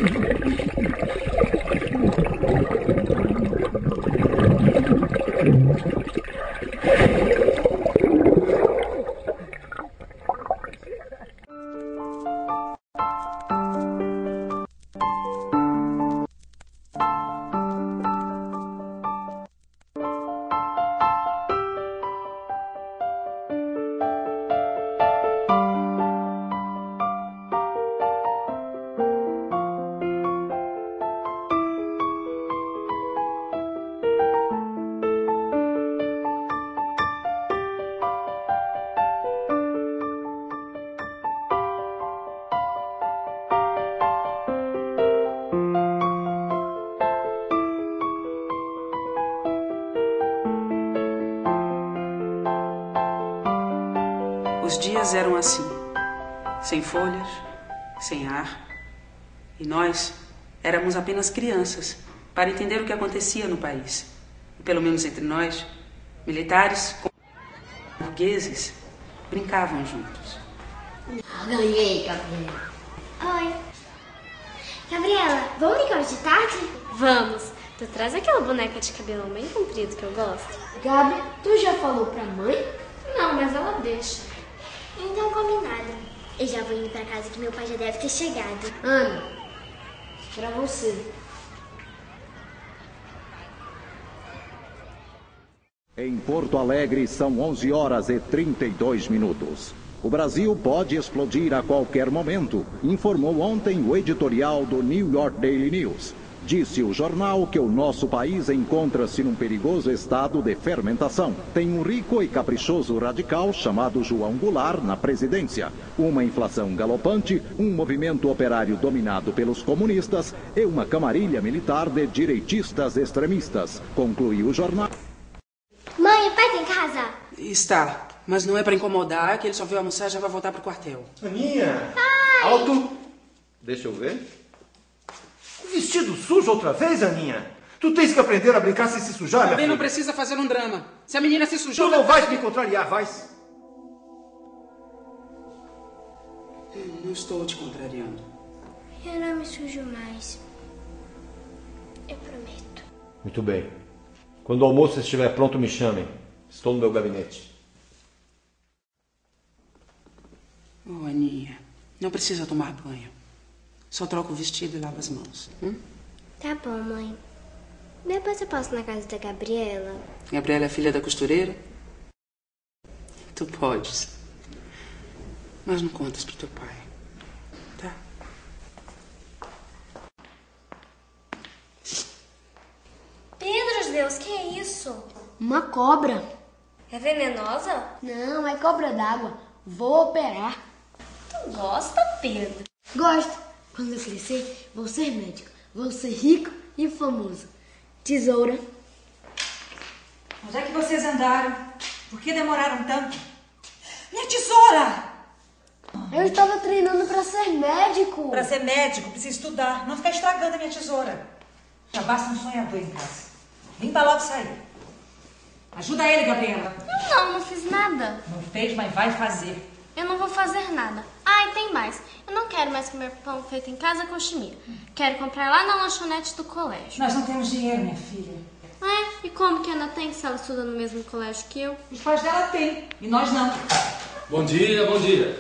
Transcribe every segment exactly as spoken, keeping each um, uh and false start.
Os dias eram assim, sem folhas, sem ar, e nós éramos apenas crianças para entender o que acontecia no país. E pelo menos entre nós, militares com burgueses brincavam juntos. Ganhei, Gabriela. Oi. Gabriela, vamos brincar hoje de tarde? Vamos. Tu traz aquela boneca de cabelão bem comprido que eu gosto? Gabi, tu já falou pra mãe? Não, mas ela deixa. Então, combinado. Eu já vou indo pra casa que meu pai já deve ter chegado. Ana, pra você. Em Porto Alegre são onze horas e trinta e dois minutos. O Brasil pode explodir a qualquer momento, informou ontem o editorial do New York Daily News. Disse o jornal que o nosso país encontra-se num perigoso estado de fermentação. Tem um rico e caprichoso radical chamado João Goulart na presidência, uma inflação galopante, um movimento operário dominado pelos comunistas e uma camarilha militar de direitistas extremistas, concluiu o jornal. Mãe, o pai tá em casa? Está, mas não é para incomodar, que ele só veio almoçar e já vai voltar pro quartel. Aninha! Pai! Alto! Deixa eu ver. Vestido sujo outra vez, Aninha? Tu tens que aprender a brincar sem se sujar, minha Também não filha. precisa fazer um drama. Se a menina se sujou... Tu não vais me contrariar, vais? Eu não estou te contrariando. Eu não me sujo mais. Eu prometo. Muito bem. Quando o almoço estiver pronto, me chamem. Estou no meu gabinete. Oh, Aninha, não precisa tomar banho. Só troca o vestido e lava as mãos. Hum? Tá bom, mãe. Depois eu passo na casa da Gabriela. Gabriela é filha da costureira? Tu podes. Mas não contas pro teu pai. Tá? Pedro, Deus, que é isso? Uma cobra. É venenosa? Não, é cobra d'água. Vou operar. Tu gosta, Pedro? Gosto. Quando eu crescer, vou ser médico. Vou ser rico e famoso. Tesoura. Onde é que vocês andaram? Por que demoraram tanto? Minha tesoura! Eu estava treinando para ser médico. Para ser médico, precisa estudar. Não ficar estragando a minha tesoura. Já basta um sonhador em casa. Limpa logo isso aí. Ajuda ele, Gabriela. Não, não fiz nada. Não fez, mas vai fazer. Eu não vou fazer nada. Ah, e tem mais. Eu não quero mais comer pão feito em casa com chimia. Quero comprar lá na lanchonete do colégio. Nós não temos dinheiro, minha filha. É? E como que a Ana tem se ela estuda no mesmo colégio que eu? Os pais dela têm, e nós não. Bom dia, bom dia.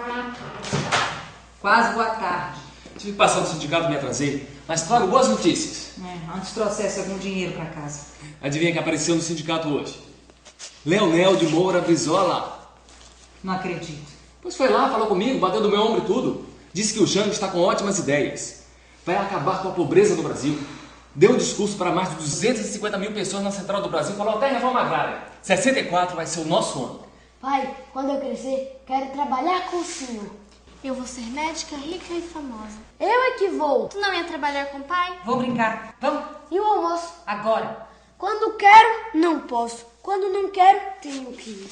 Quase boa tarde. Tive que passar no sindicato, me atrasei, mas trago boas notícias. É, antes trouxesse algum dinheiro para casa. Adivinha que apareceu no sindicato hoje? Leonel de Moura Brizola. Não acredito. Pois foi lá, falou comigo, bateu do meu ombro e tudo. Disse que o Jânio está com ótimas ideias. Vai acabar com a pobreza no Brasil. Deu um discurso para mais de duzentas e cinquenta mil pessoas na Central do Brasil. Falou até reforma agrária. sessenta e quatro vai ser o nosso ano. Pai, quando eu crescer, quero trabalhar com o senhor. Eu vou ser médica, rica e famosa. Eu é que vou. Tu não ia trabalhar com o pai? Vou brincar. Vamos? E o almoço? Agora. Quando quero, não posso. Quando não quero, tenho que ir.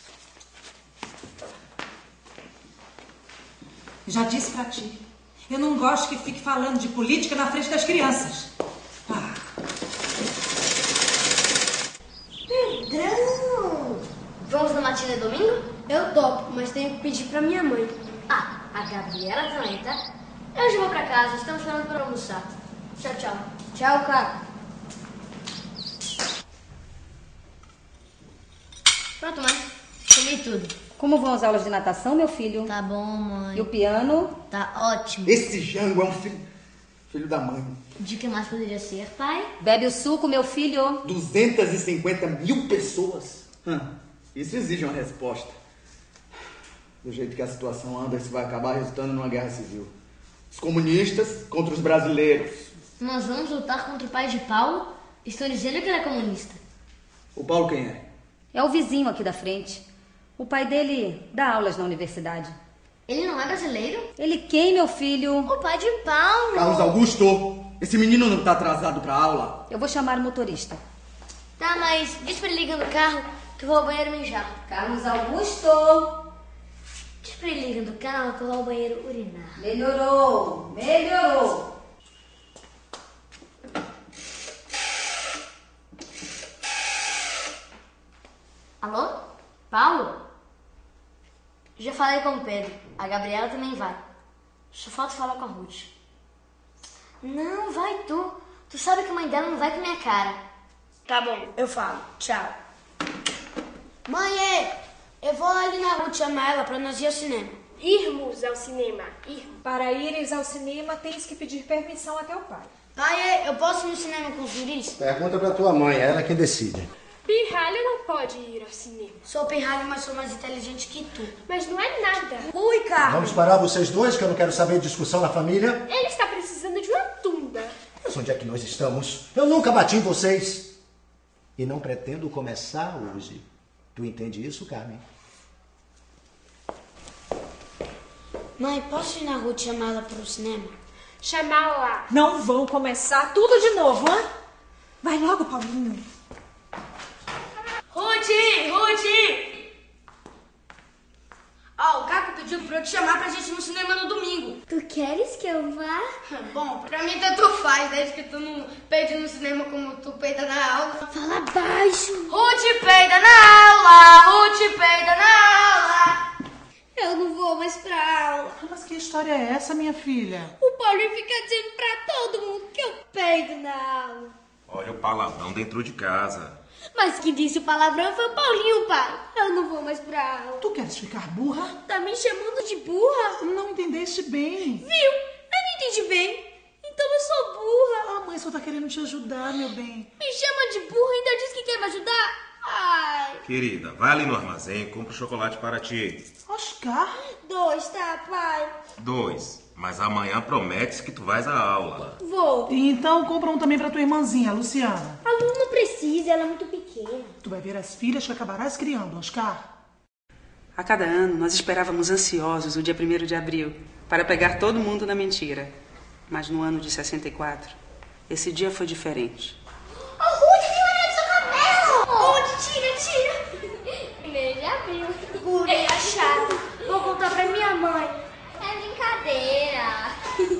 Já disse pra ti. Eu não gosto que fique falando de política na frente das crianças. Ah. Pedrão! Vamos no matinê domingo? Eu topo, mas tenho que pedir pra minha mãe. Ah, a Gabriela também, tá? Eu já vou pra casa, estamos esperando para almoçar. Tchau, tchau. Tchau, Caco. Pronto, mãe. Comi tudo. Como vão as aulas de natação, meu filho? Tá bom, mãe. E o piano? Tá ótimo. Esse Jango é um filho, filho da mãe. De que mais poderia ser, pai? Bebe o suco, meu filho. duzentas e cinquenta mil pessoas. Hum, isso exige uma resposta. Do jeito que a situação anda, isso vai acabar resultando numa guerra civil. Os comunistas contra os brasileiros. Nós vamos lutar contra o pai de Paulo? Estão dizendo que ele é comunista. O Paulo quem é? É o vizinho aqui da frente. O pai dele dá aulas na universidade. Ele não é brasileiro? Ele quem, meu filho? O pai de Paulo. Carlos Augusto, esse menino não tá atrasado pra aula? Eu vou chamar o motorista. Tá, mas diz pra ele ligar no carro que eu vou ao banheiro mijar. Carlos Augusto! Diz pra ele ligar no carro que eu vou ao banheiro urinar. Melhorou, melhorou. Alô? Paulo? Já falei com o Pedro. A Gabriela também vai. Só falta falar com a Ruth. Não, vai tu. Tu sabe que a mãe dela não vai com a minha cara. Tá bom, eu falo. Tchau. Mãe, eu vou ali na Ruth chamar ela pra nós ir ao cinema. Irmos ao cinema. Irmos. Para ires ao cinema, tens que pedir permissão a teu pai. Pai, eu posso ir no cinema com os guris? Pergunta pra tua mãe, ela é quem decide. Pirralho não pode ir ao cinema. Sou pirralho, mas sou mais inteligente que tu. Mas não é nada. Ui, Carlos. Vamos parar vocês dois, que eu não quero saber de discussão na família. Ele está precisando de uma tunda. Mas onde é que nós estamos? Eu nunca bati em vocês. E não pretendo começar hoje. Tu entende isso, Carmen? Mãe, posso ir na Ruth chamar ela pro cinema? Chamá-la. Não vão começar tudo de novo, hã? Vai logo, Paulinho. Ruth! Ruth! Ó, oh, o Caco pediu pra eu te chamar pra gente ir no cinema no domingo. Tu queres que eu vá? Bom, pra mim tanto faz, desde que tu não peide no cinema como tu peida na aula. Fala baixo. Ruth peida na aula! Ruth peida na aula! Eu não vou mais pra aula. Mas que história é essa, minha filha? O Paulinho fica dizendo pra todo mundo que eu peido na aula. Olha o palavrão dentro de casa. Mas quem disse o palavrão foi o Paulinho, pai. Eu não vou mais pra aula. Tu queres ficar burra? Tá me chamando de burra? Não entendeste bem. Viu? Eu não entendi bem. Então eu sou burra. A mãe só tá querendo te ajudar, meu bem. Me chama de burra e ainda diz que quer me ajudar? Ai. Querida, vai ali no armazém e compra o chocolate para ti. Oscar? Dois, tá, pai? Dois. Mas amanhã promete que tu vais à aula. Vou. E então compra um também pra tua irmãzinha, Luciana. A Lu não precisa, ela é muito pequena. Tu vai ver as filhas que acabarás criando, Oscar. A cada ano, nós esperávamos ansiosos o dia primeiro de abril para pegar todo mundo na mentira. Mas no ano de sessenta e quatro, esse dia foi diferente. Oh, Ruth, tem uma seu cabelo! Ruth, tira, tira! Primeiro de abril. Guria chata. Vou contar pra minha mãe. É brincadeira.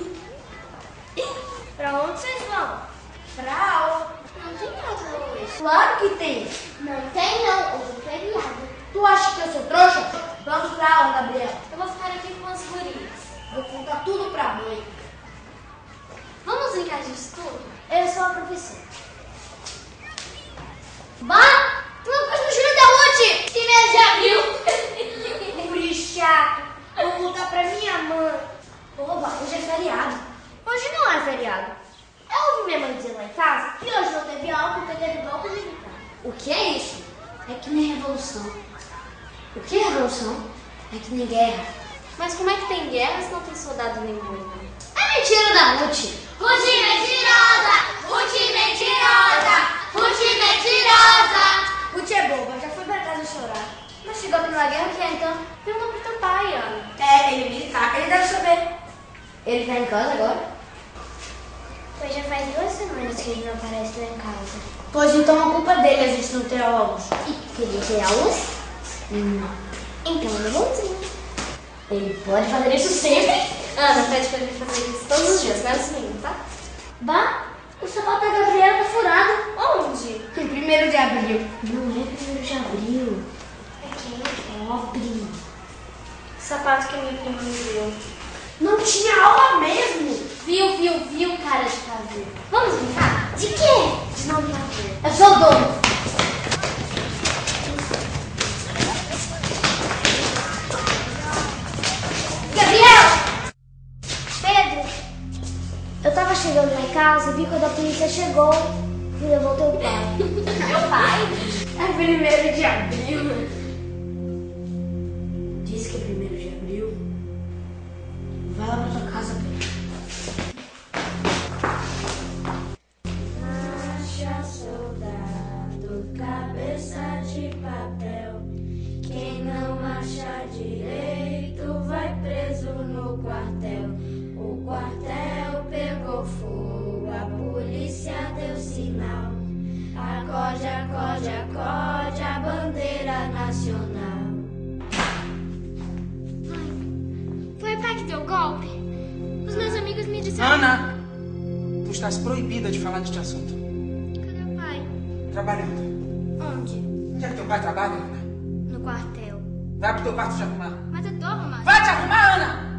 Pra onde vocês vão? Pra aula. Não tem nada hoje. Claro que tem. Não tem não, hoje é feriado. Tu acha que eu sou trouxa? Vamos pra aula, Gabriela. Eu vou ficar aqui com as gurias. Vou contar tudo pra mãe. Vamos brincar de estudo? Eu sou a professora. Bah! Tu não faz no Júlio da Ruth! Primeiro de abril. Guri chato. Vou contar pra minha mãe. Oba, hoje é feriado. Hoje não é feriado. Eu ouvi minha mãe dizer lá em casa que hoje não teve aula porque teve golpe militar. O que é isso? É que nem revolução. O que é revolução? É que nem guerra. Mas como é que tem guerra se não tem soldado nenhum? É mentira da Ruth. Ruth mentirosa! Ruth mentirosa! Ruth mentirosa! Ruth é boba, já foi pra casa chorar. Mas chegou a Primeira Guerra, que é então? Pergunta pro teu pai, Ana. É, ele é militar, ele deve saber. Ele tá em casa agora? Pois já faz duas semanas que ele não aparece lá em casa. Pois então a culpa dele a gente não ter aulas. E queria ter aulas? Não. Então ele é bonzinho. Ele pode fazer isso sempre? Ana, pede pra ele fazer isso todos os dias, menos domingo, tá? Bah, o sapato da Gabriela tá furado. Onde? Em primeiro de abril. Não é primeiro de abril. É quem? É abril. O sapato que a minha prima me deu. Não tinha aula mesmo. Viu, viu, viu, cara de caveira. Vamos brincar? De quê? De nome caveira. Eu sou o dono. Gabriel! Pedro! Eu tava chegando lá em casa e vi quando a polícia chegou e levou teu pai. Meu pai? É primeiro de abril. Diz que é primeiro de abril. Vai lá pra tua casa, Pedro. Marcha, soldado, cabeça de papel. Quem não marcha direito vai preso no quartel. O quartel pegou fogo, a polícia deu sinal. Acorde, acorde, acorde a bandeira nacional. Foi o pai que deu o golpe? Os meus amigos me disseram... Ana, tu estás proibida de falar deste assunto. Cadê o pai? Trabalhando. Onde? Onde é que teu pai trabalha, Ana? No quartel. Vai pro teu quarto te arrumar. Mas eu tô arrumada. Vai te arrumar, Ana!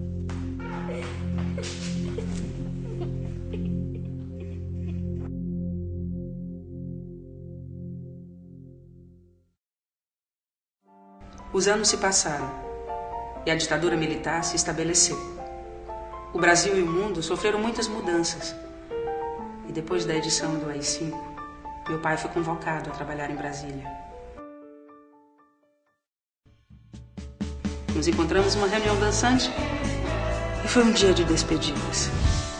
Os anos se passaram e a ditadura militar se estabeleceu. O Brasil e o mundo sofreram muitas mudanças. E depois da edição do A I cinco, meu pai foi convocado a trabalhar em Brasília. Nos encontramos numa reunião dançante e foi um dia de despedidas.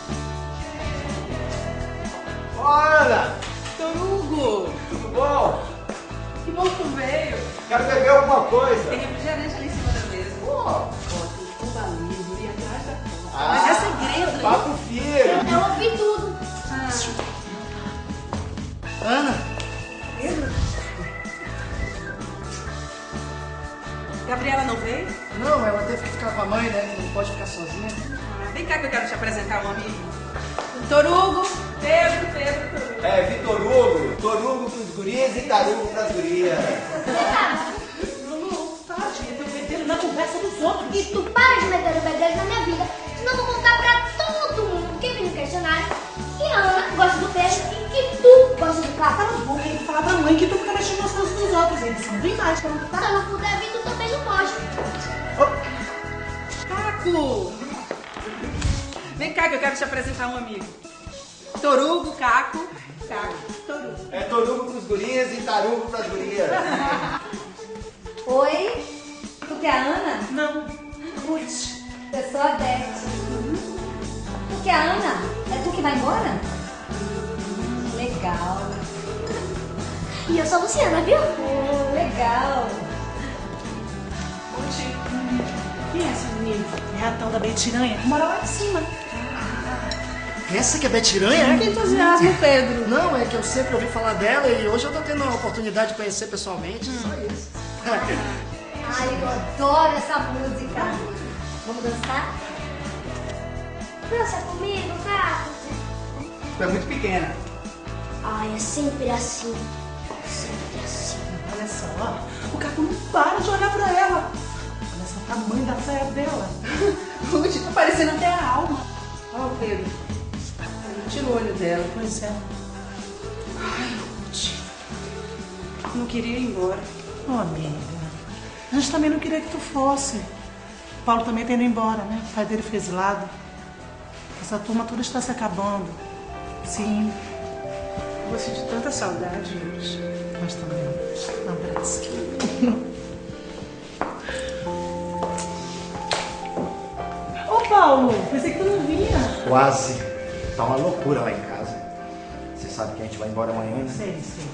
Olha! Torugo! Tudo bom? Que bom que tu veio. Quero beber alguma coisa. Tem refrigerante ali em cima da mesa. Pô, tem Cuba Livre atrás da porta. Ah, mas é segredo. papo filho. Eu ouvi tudo. Ah. Ana. Pedro? Gabriela não veio? Não, ela teve que ficar com a mãe, né? Não pode ficar sozinha. Ah, vem cá que eu quero te apresentar um amigo. Torugo, Pedro, Pedro, Torugo. É, Vitor Hugo. Torugo pros guris e Tarugo pras gurias. Lulu, tadinha, teu bedelho na conversa dos outros. E tu para de meter o bedelho na minha vida, senão eu vou contar pra todo mundo que vem no questionário que a Ana gosta do peixe e que tu gosta do carro. Cala a boca, tem que falar pra mãe que tu fica mexendo nas coisas dos outros. Eles não vem mais, pra não Se ficar. eu não puder vir, tu também não pode. Caco! Vem cá que eu quero te apresentar um amigo. Torugo, Caco, Caco, Torugo. É Torugo pros guris e Tarugo pras gurias. Oi? Tu que é a Ana? Não. Ruth. Eu sou a Beth. Tu que é a Ana? É tu que vai embora? Legal. E eu sou a Luciana, viu? Oh, legal. Quem é essa menina? É a tal da Betiranha, que mora lá em cima. Essa que é Betiranha? Que entusiasmo, Pedro. Não, é que eu sempre ouvi falar dela e hoje eu tô tendo a oportunidade de conhecer pessoalmente, hum. Só isso. Ai, eu adoro essa música. Vamos dançar? Dança comigo, Caco. Tu é muito pequena. Ai, é sempre assim. Sempre assim. Olha só, ó, o Caco não para de olhar pra ela. Olha só o tamanho da saia dela. Ruth, tá parecendo até a alma. Ó, o Pedro. Tira o olho dela. Pois é. Ai, Ruth. Não queria ir embora. Ô, oh, amiga. A gente também não queria que tu fosse. O Paulo também tá indo embora, né? O pai dele fez lado. Essa turma toda está se acabando. Sim. Eu vou sentir tanta saudade, Ruth. Nós também. Um abraço. Ô, Paulo, pensei que tu não vinha. Quase. Tá uma loucura lá em casa. Você sabe que a gente vai embora amanhã, né? Sei, sei.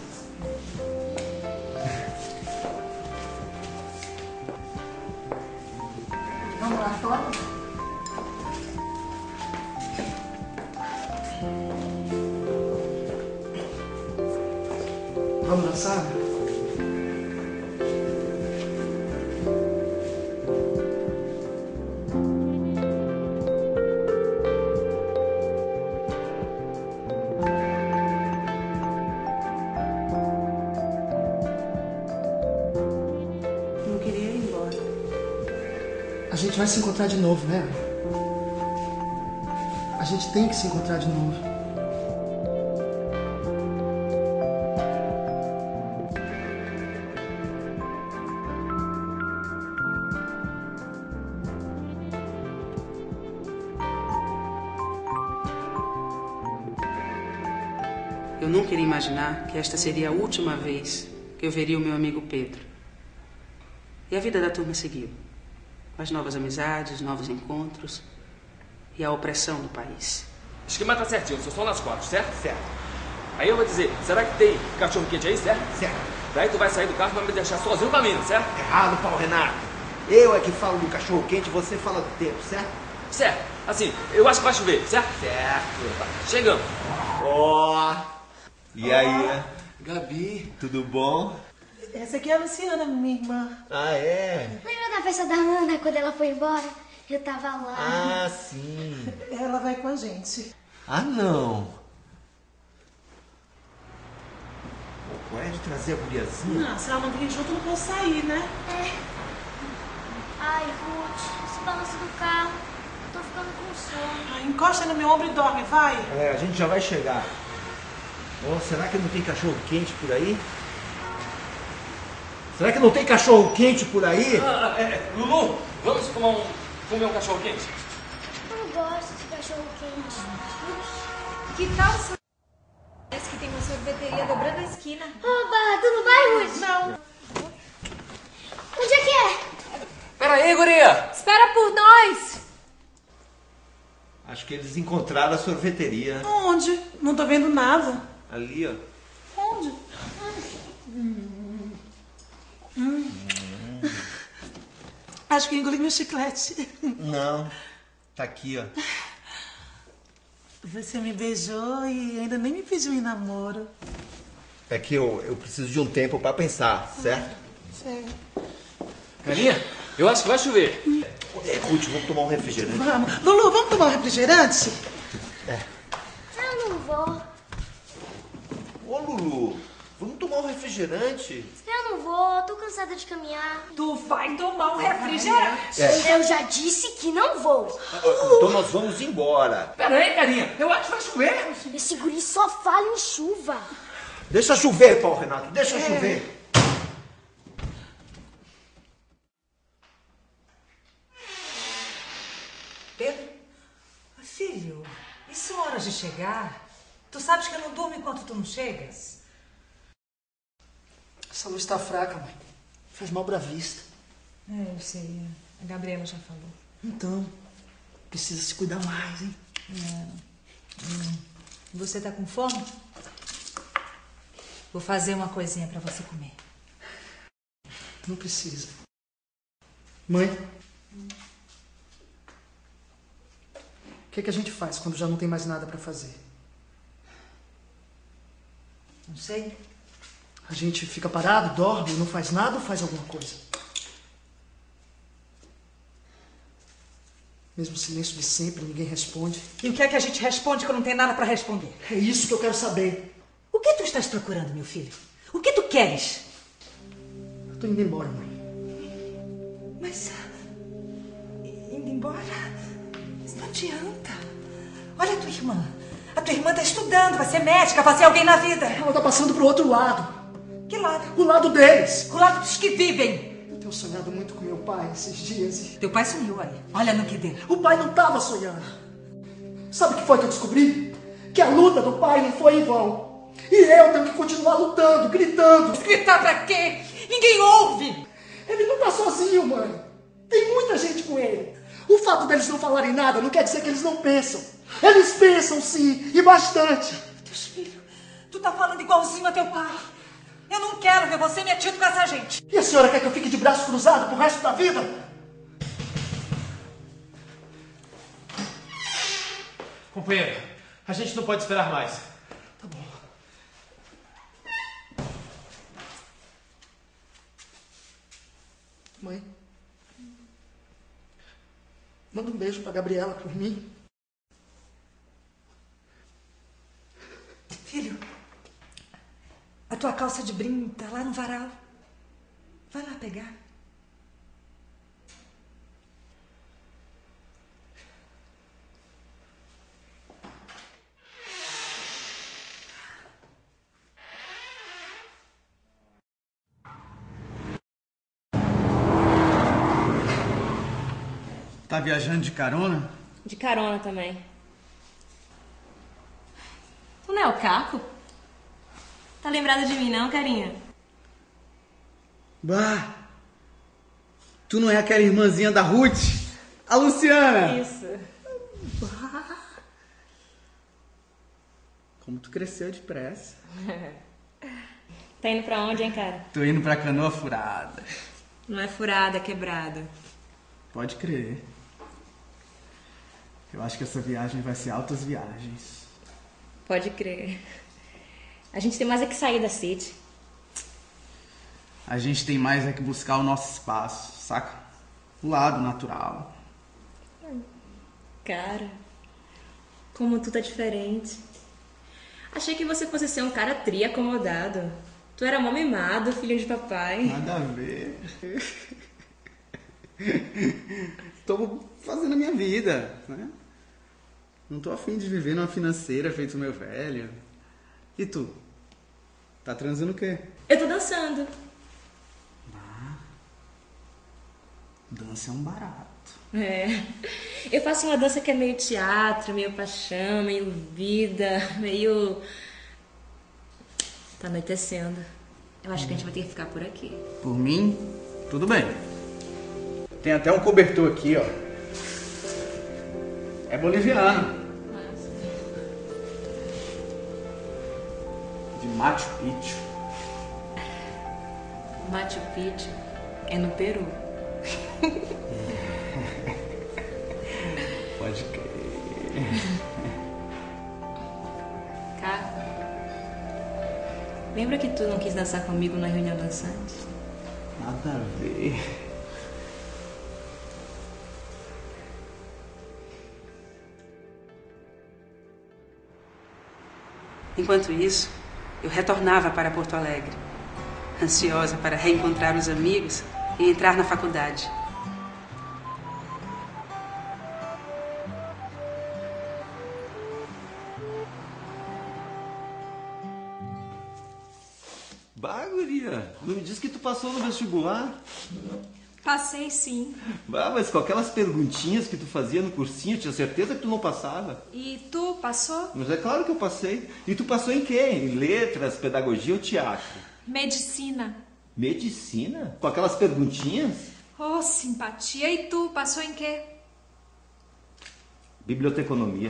Vamos lá fora? Vamos dançar? Não queria ir embora. A gente vai se encontrar de novo, né? A gente tem que se encontrar de novo. Eu nunca iria imaginar que esta seria a última vez que eu veria o meu amigo Pedro. E a vida da turma seguiu. As novas amizades, novos encontros e a opressão do país. O esquema tá certinho, só são nas quatro, certo? Certo. Aí eu vou dizer, será que tem cachorro quente aí, certo? Certo. Daí tu vai sair do carro pra me deixar sozinho no caminho, certo? Errado, Paulo Renato. Eu é que falo do cachorro quente, você fala do tempo, certo? Certo. Assim, eu acho que vai chover, certo? Certo. Tá, chegamos. Ó. Oh. E aí? Gabi. Tudo bom? Essa aqui é a Luciana, minha irmã. Ah, é? Lembra da festa da Ana, quando ela foi embora? Eu tava lá. Ah, sim. Ela vai com a gente. Ah, não. Pode trazer a guriazinha? Não, se ela não vir junto, eu não posso sair, né? É. Ai, Ruth, esse balanço do carro. Tô ficando com sono. Ah, encosta no meu ombro e dorme, vai. É, a gente já vai chegar. Oh, será que não tem cachorro quente por aí? Será que não tem cachorro quente por aí? Ah, é, Lulu, vamos comer um, comer um cachorro quente? Eu não gosto de cachorro quente. Que tal se... Parece que tem uma sorveteria dobrando a esquina. Oba, tu não vai, Ruth? Não. Onde é que é? Pera aí, guria. Espera por nós. Acho que eles encontraram a sorveteria. Onde? Não tô vendo nada. Ali, ó. Onde? Hum. Hum. Acho que engoli meu chiclete. Não. Tá aqui, ó. Você me beijou e ainda nem me pediu em namoro. É que eu, eu preciso de um tempo pra pensar, certo? Sério. Carinha, eu acho que vai chover. É, Ruth, vamos tomar um refrigerante. Vamos. Lulu, vamos tomar um refrigerante? É. Eu não vou. Ô, Lulu, vamos tomar um refrigerante? Eu não vou, tô cansada de caminhar. Tu vai tomar um refrigerante. É. Eu já disse que não vou. Então nós vamos embora. Pera aí, carinha, eu acho que vai chover. Esse guri só fala em chuva. Deixa chover, Paulo Renato, deixa É. chover. Pedro? Filho, e são horas de chegar? Tu sabes que eu não durmo enquanto tu não chegas? Essa luz tá fraca, mãe. Faz mal pra vista. É, eu sei. A Gabriela já falou. Então, precisa se cuidar mais, hein? É. Hum. Você tá com fome? Vou fazer uma coisinha pra você comer. Não precisa. Mãe? O que, que a gente faz quando já não tem mais nada pra fazer? Não sei. A gente fica parado, dorme, não faz nada ou faz alguma coisa? Mesmo silêncio de sempre, ninguém responde. E o que é que a gente responde quando não tem nada pra responder? É isso que eu quero saber. O que tu estás procurando, meu filho? O que tu queres? Eu tô indo embora, mãe. Mas... indo embora? Isso não adianta. Olha a tua irmã. A tua irmã tá estudando, vai ser médica, vai ser alguém na vida. Ela tá passando pro outro lado. Que lado? O lado deles. O lado dos que vivem. Eu tenho sonhado muito com meu pai esses dias e... Teu pai sumiu, olha. Olha no que deu. O pai não tava sonhando. Sabe o que foi que eu descobri? Que a luta do pai não foi em vão. E eu tenho que continuar lutando, gritando. Gritar pra quê? Ninguém ouve. Ele não tá sozinho, mãe. Tem muita gente com ele. O fato deles não falarem nada não quer dizer que eles não pensam. Eles pensam sim, e bastante. Deus, filho, tu tá falando igualzinho a teu pai. Eu não quero ver você metido com essa gente. E a senhora quer que eu fique de braço cruzado pro resto da vida? Companheiro, a gente não pode esperar mais. Tá bom. Mãe, manda um beijo pra Gabriela por mim. Filho, a tua calça de brim tá lá no varal. Vai lá pegar. Tá viajando de carona? De carona também. Tu não é o Caco? Tá lembrada de mim não, carinha? Bah! Tu não é aquela irmãzinha da Ruth? A Luciana! Isso. Bah! Como tu cresceu depressa. Tá indo pra onde, hein, cara? Tô indo pra Canoa Furada. Não é furada, é quebrada. Pode crer. Eu acho que essa viagem vai ser altas viagens. Pode crer. A gente tem mais é que sair da City. A gente tem mais é que buscar o nosso espaço, saca? O lado natural. Cara, como tu tá diferente. Achei que você fosse ser um cara tri acomodado. Tu era mó mimado, filho de papai. Nada a ver. Tô fazendo a minha vida, né? Não tô afim de viver numa financeira feito meu velho. E tu? Tá transando o quê? Eu tô dançando. Ah, dança é um barato. É. Eu faço uma dança que é meio teatro, meio paixão, meio vida, meio... Tá anoitecendo. Eu acho que a gente vai ter que ficar por aqui. Por mim, tudo bem. Tem até um cobertor aqui, ó. É boliviano. De Machu Picchu. Machu Picchu é no Peru. Pode crer. Cara, lembra que tu não quis dançar comigo na reunião dançante? Nada a ver. Enquanto isso, eu retornava para Porto Alegre, ansiosa para reencontrar os amigos e entrar na faculdade. Bah, guria, não me diz que tu passou no vestibular? Passei sim. Bah, mas com aquelas perguntinhas que tu fazia no cursinho, eu tinha certeza que tu não passava. E tu passou? Mas é claro que eu passei. E tu passou em quê? Em letras, pedagogia ou teatro? Medicina. Medicina? Com aquelas perguntinhas? Oh, simpatia. E tu, passou em quê? Biblioteconomia.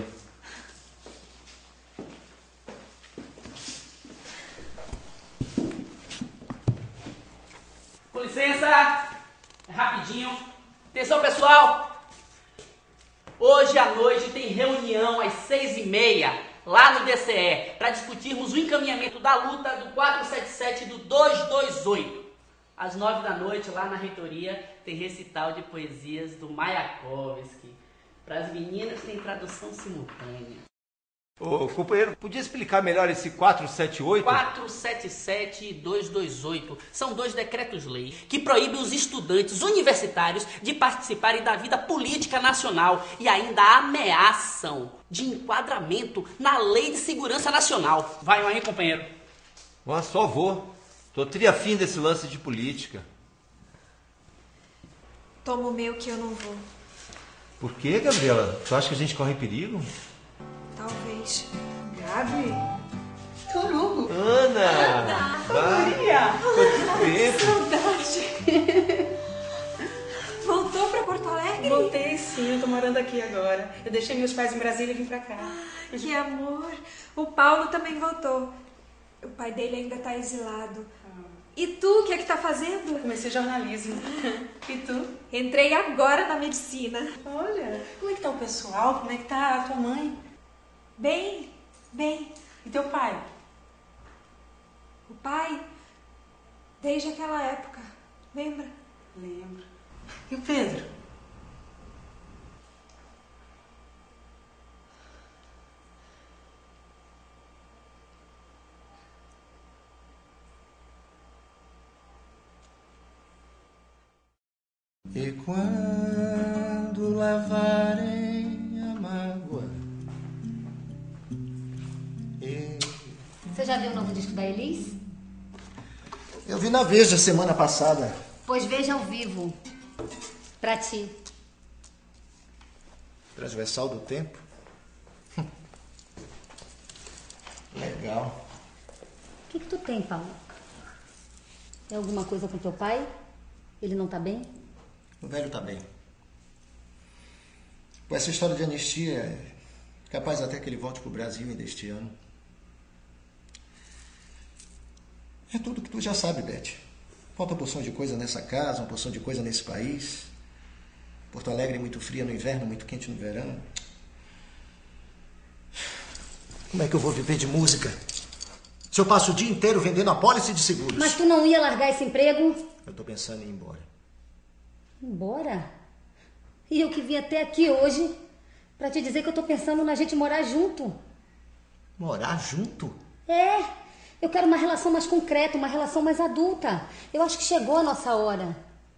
Com licença, é rapidinho. Atenção, pessoal. Hoje à noite tem reunião às seis e meia, lá no D C E, para discutirmos o encaminhamento da luta do quatrocentos e setenta e sete e do duzentos e vinte e oito. Às nove da noite, lá na reitoria, tem recital de poesias do Mayakovsky. Para as meninas tem tradução simultânea. Ô, companheiro, podia explicar melhor esse quatrocentos e setenta e oito? quatrocentos e setenta e sete e duzentos e vinte e oito são dois decretos-lei que proíbem os estudantes universitários de participarem da vida política nacional e ainda ameaçam de enquadramento na Lei de Segurança Nacional. Vai aí, companheiro. Mas só vou. Tô triafim desse lance de política. Toma o meu que eu não vou. Por quê, Gabriela? Tu acha que a gente corre perigo? Talvez. Gabi? Toru. Ana! Ana! Vai. Maria! Quanto tempo? Saudade! Voltou pra Porto Alegre? Voltei sim, eu tô morando aqui agora. Eu deixei meus pais em Brasília e vim pra cá. Ai, que amor! O Paulo também voltou. O pai dele ainda tá exilado. E tu, o que é que tá fazendo? Comecei jornalismo. E tu? Entrei agora na medicina. Olha, como é que tá o pessoal? Como é que tá a tua mãe? Bem, bem. E teu pai? O pai? Desde aquela época. Lembra? Lembro. E o Pedro? E quando lavarem a mágoa. E... Você já viu o novo disco da Elis? Eu vi na Veja semana passada. Pois veja ao vivo. Pra ti. Transversal do tempo? Legal. O que que tu tem, Paulo? É alguma coisa com teu pai? Ele não tá bem? O velho tá bem. Com essa história de anistia, é capaz até que ele volte pro Brasil ainda este ano. É tudo que tu já sabe, Beth. Falta uma porção de coisa nessa casa, uma porção de coisa nesse país. Porto Alegre é muito fria no inverno, muito quente no verão. Como é que eu vou viver de música? Se eu passo o dia inteiro vendendo apólice de seguros. Mas tu não ia largar esse emprego? Eu tô pensando em ir embora. Embora? E eu que vim até aqui hoje pra te dizer que eu tô pensando na gente morar junto. Morar junto? É, eu quero uma relação mais concreta, uma relação mais adulta. Eu acho que chegou a nossa hora.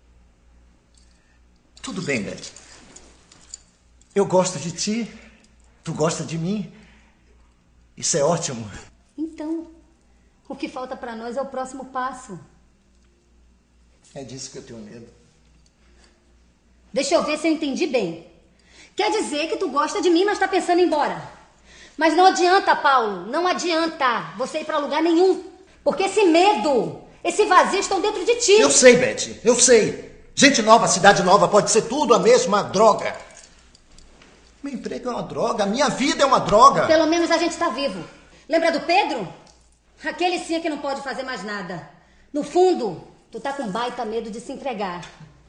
Tudo bem, Beth. Eu gosto de ti, tu gosta de mim. Isso é ótimo. Então, o que falta pra nós é o próximo passo. É disso que eu tenho medo. Deixa eu ver se eu entendi bem. Quer dizer que tu gosta de mim, mas tá pensando em ir embora. Mas não adianta, Paulo, não adianta você ir pra lugar nenhum. Porque esse medo, esse vazio estão dentro de ti. Eu sei, Beth, eu sei. Gente nova, cidade nova, pode ser tudo a mesma droga. Meu emprego é uma droga, a minha vida é uma droga. Pelo menos a gente tá vivo. Lembra do Pedro? Aquele sim que não pode fazer mais nada. No fundo, tu tá com baita medo de se entregar.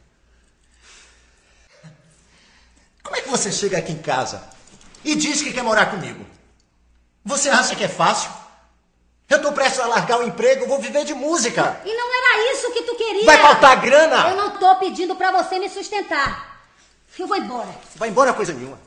Como é que você chega aqui em casa e diz que quer morar comigo? Você acha que é fácil? Eu tô prestes a largar o emprego, vou viver de música. E não era isso que tu queria. Vai faltar grana? Eu não tô pedindo pra você me sustentar. Eu vou embora. Vai embora coisa nenhuma.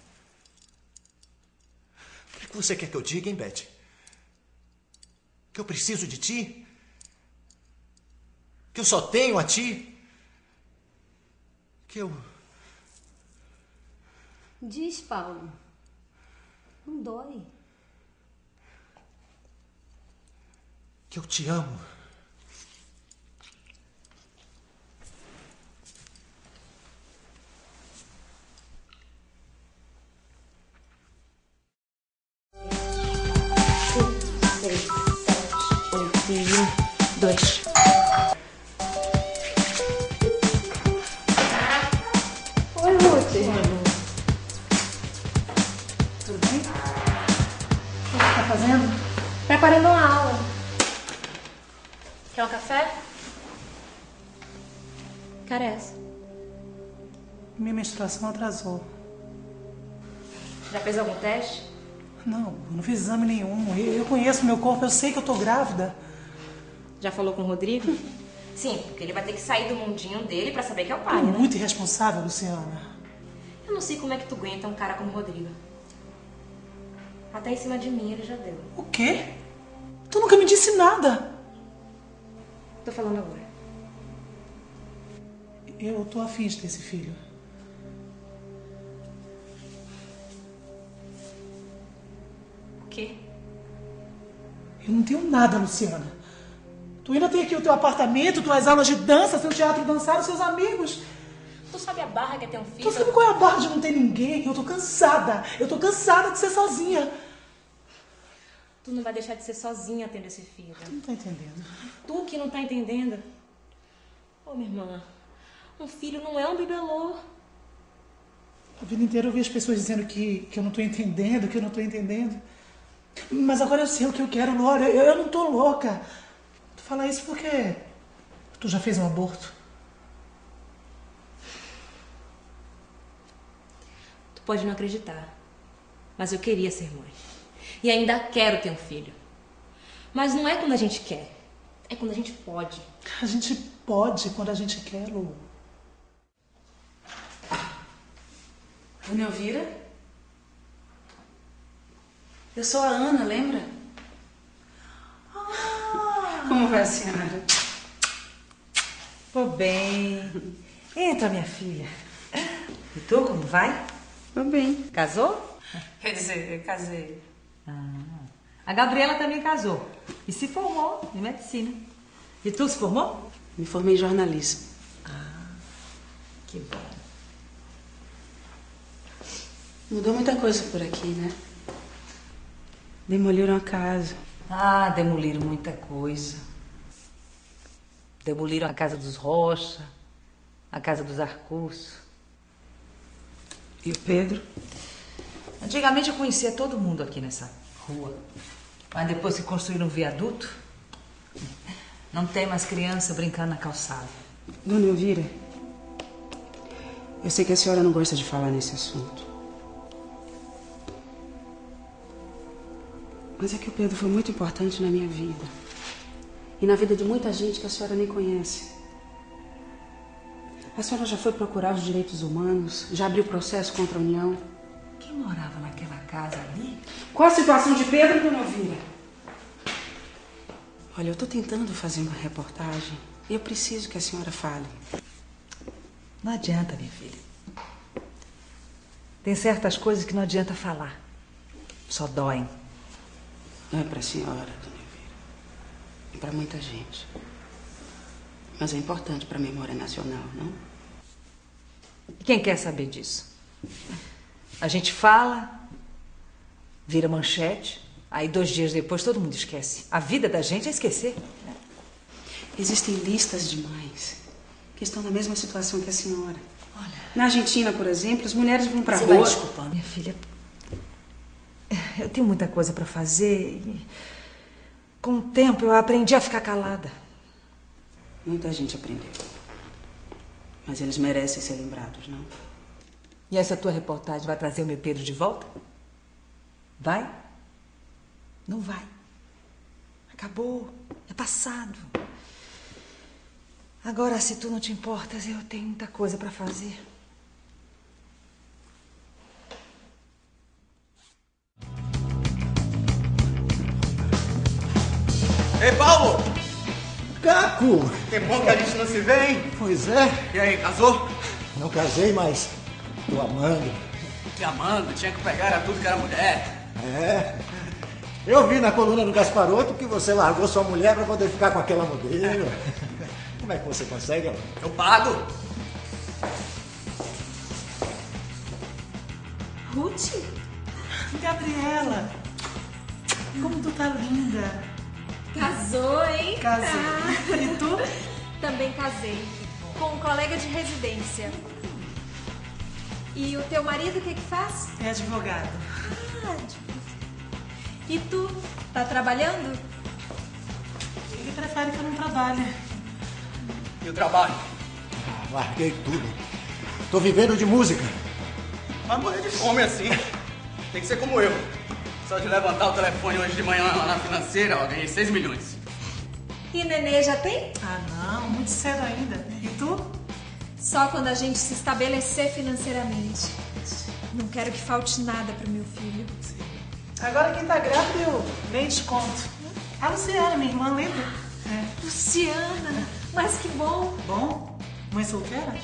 O que você quer que eu diga, hein, Beth? Que eu preciso de ti? Que eu só tenho a ti? Que eu... Diz, Paulo. Não dói. Que eu te amo. Seis, sete, oito e um, dois. Oi, Ruth. Tudo bem? O que você tá fazendo? Preparando uma aula. Quer um café? Carece. Minha menstruação atrasou. Já fez algum teste? Não, eu não fiz exame nenhum. Eu, eu conheço meu corpo, eu sei que eu tô grávida. Já falou com o Rodrigo? Sim, porque ele vai ter que sair do mundinho dele pra saber que é o pai, É né? muito irresponsável, Luciana. Eu não sei como é que tu aguenta um cara como o Rodrigo. Até em cima de mim ele já deu. O quê? Tu nunca me disse nada. Tô falando agora. Eu tô afim de ter esse filho. O quê? Eu não tenho nada, Luciana. Tu ainda tem aqui o teu apartamento, tuas aulas de dança, seu teatro dançado, seus amigos. Tu sabe a barra que é ter um filho? Tu sabe qual é a barra de não ter ninguém? Eu tô cansada. Eu tô cansada de ser sozinha. Tu não vai deixar de ser sozinha tendo esse filho. Tu não tá entendendo. Tu que não tá entendendo. Ô, minha irmã, um filho não é um bibelô. A vida inteira eu vi as pessoas dizendo que, que eu não tô entendendo, que eu não tô entendendo. Mas agora eu sei o que eu quero, Lora. Eu, eu não tô louca. Tu fala isso porque tu já fez um aborto. Tu pode não acreditar, mas eu queria ser mãe. E ainda quero ter um filho. Mas não é quando a gente quer. É quando a gente pode. A gente pode quando a gente quer, Lu. Dona Elvira? Eu sou a Ana, lembra? Ah, Como vai a senhora? Tô bem. Entra, minha filha. E tu, como vai? Tô bem. Casou? Quer dizer, eu casei. Ah, a Gabriela também casou. E se formou em medicina. E tu se formou? Me formei em jornalismo. Ah, que bom. Mudou muita coisa por aqui, né? Demoliram a casa. Ah, demoliram muita coisa. Demoliram a casa dos Rocha, a casa dos Arcus. E o Pedro? Antigamente eu conhecia todo mundo aqui nessa rua. Mas depois que construíram um viaduto, não tem mais criança brincando na calçada. Dona Elvira, eu sei que a senhora não gosta de falar nesse assunto. Mas é que o Pedro foi muito importante na minha vida. E na vida de muita gente que a senhora nem conhece. A senhora já foi procurar os direitos humanos? Já abriu processo contra a União? Quem morava naquela casa ali? Qual a situação de Pedro, Dona Elvira? Olha, eu tô tentando fazer uma reportagem e eu preciso que a senhora fale. Não adianta, minha filha. Tem certas coisas que não adianta falar. Só doem. Não é pra senhora, Dona Elvira. É pra muita gente. Mas é importante pra memória nacional, não? E quem quer saber disso? A gente fala, vira manchete, aí dois dias depois todo mundo esquece. A vida da gente é esquecer. Existem listas de mães que estão na mesma situação que a senhora. Olha, na Argentina, por exemplo, as mulheres vão pra Você rua... vai desculpando, minha filha. Eu tenho muita coisa pra fazer e com o tempo eu aprendi a ficar calada. Muita gente aprendeu. Mas eles merecem ser lembrados, não? E essa tua reportagem vai trazer o meu Pedro de volta? Vai? Não vai. Acabou. É passado. Agora, se tu não te importas, eu tenho muita coisa pra fazer. Ei, Paulo! Caco! Tempão que a gente não se vê, hein? Pois é. E aí, casou? Não casei, mas tô amando. Te amando, tinha que pegar, era tudo que era mulher. É. Eu vi na coluna do Gasparotto que você largou sua mulher pra poder ficar com aquela modelo. Como é que você consegue, ela? Eu pago. Ruth? Gabriela, como tu tá linda. Casou, hein? Casei. Ah. E tu? Também casei. Com um colega de residência. E o teu marido o que que faz? É advogado. Ah, advogado. E tu? Tá trabalhando? Ele prefere que eu não trabalhe. E o trabalho? Ah, larguei tudo. Tô vivendo de música. Mas morrer de fome assim. Tem que ser como eu. Só de levantar o telefone hoje de manhã lá na financeira, ó, ganhei seis milhões. E Nenê já tem? Ah, não, muito cedo ainda. E tu? Só quando a gente se estabelecer financeiramente. Não quero que falte nada pro meu filho. Agora quem tá grávida eu nem te conto. A Luciana, minha irmã, lembra? É. Luciana, mas que bom. Bom? Mãe solteira?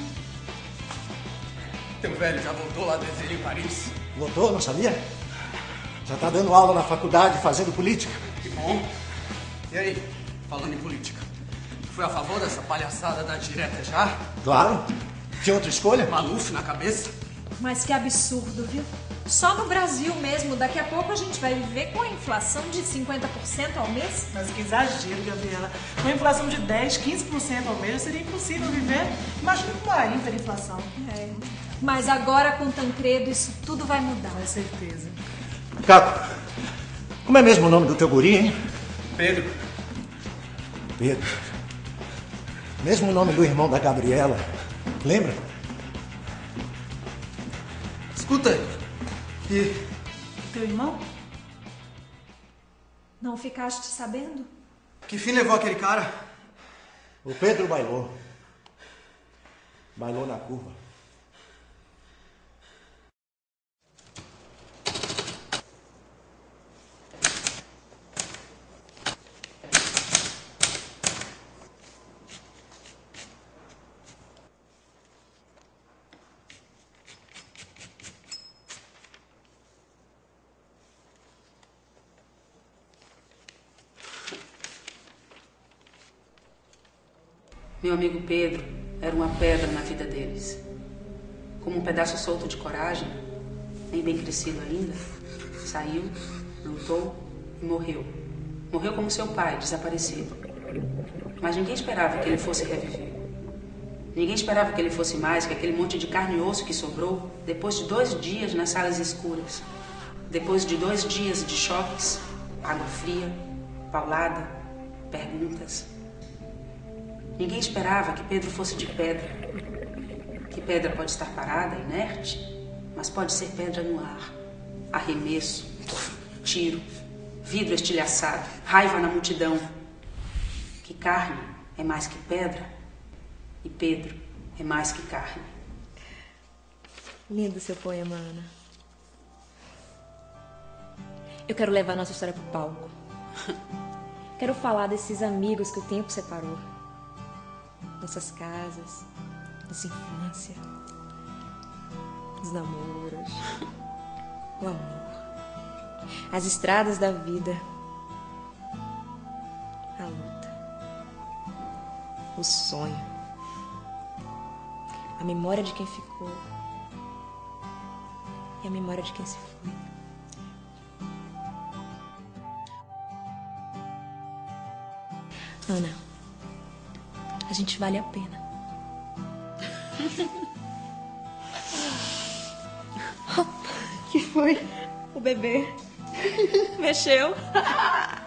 Teu velho já voltou lá do exílio em Paris? Voltou, não sabia? Já tá dando aula na faculdade, fazendo política. Que bom. E aí, falando em política, foi a favor dessa palhaçada da direta já? Claro. Tinha outra escolha? Maluf na cabeça? Mas que absurdo, viu? Só no Brasil mesmo, daqui a pouco a gente vai viver com a inflação de cinquenta por cento ao mês. Mas que exagero, Gabriela. Com a inflação de dez, quinze por cento ao mês seria impossível viver. Imagina com a hiperinflação. É. Mas agora com o Tancredo isso tudo vai mudar. Com certeza. Caco, como é mesmo o nome do teu guri, hein? Pedro. Pedro. Mesmo o nome do irmão da Gabriela. Lembra? Escuta, e... Teu irmão? Não ficaste sabendo? Que fim levou aquele cara? O Pedro bailou. Bailou na curva. Meu amigo Pedro era uma pedra na vida deles. Como um pedaço solto de coragem, nem bem crescido ainda, saiu, lutou e morreu. Morreu como seu pai, desaparecido. Mas ninguém esperava que ele fosse reviver. Ninguém esperava que ele fosse mais que aquele monte de carne e osso que sobrou depois de dois dias nas salas escuras. Depois de dois dias de choques, água fria, paulada, perguntas. Ninguém esperava que Pedro fosse de pedra. Que pedra pode estar parada, inerte, mas pode ser pedra no ar. Arremesso, tiro, vidro estilhaçado, raiva na multidão. Que carne é mais que pedra e Pedro é mais que carne. Lindo seu poema, Ana. Eu quero levar nossa história pro palco. Quero falar desses amigos que o tempo separou. Nossas casas, nossa infância, os namoros, o amor, as estradas da vida, a luta, o sonho, a memória de quem ficou e a memória de quem se foi. Ana, a gente vale a pena. Que foi? O bebê mexeu.